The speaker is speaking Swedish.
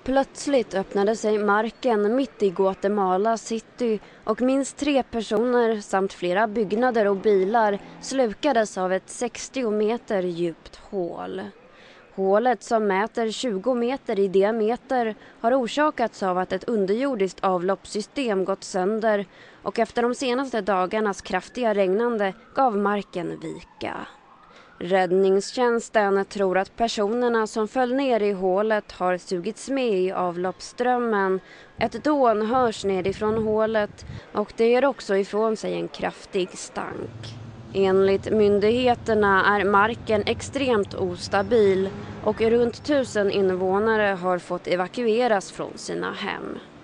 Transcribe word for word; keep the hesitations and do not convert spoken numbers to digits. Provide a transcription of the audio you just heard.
Plötsligt öppnade sig marken mitt i Guatemala city och minst tre personer samt flera byggnader och bilar slukades av ett sextio meter djupt hål. Hålet, som mäter tjugo meter i diameter, har orsakats av att ett underjordiskt avloppssystem gått sönder och efter de senaste dagarnas kraftiga regnande gav marken vika. Räddningstjänsten tror att personerna som föll ner i hålet har sugits med i avloppsströmmen. Ett dån hörs nedifrån hålet och det ger också ifrån sig en kraftig stank. Enligt myndigheterna är marken extremt ostabil och runt tusen invånare har fått evakueras från sina hem.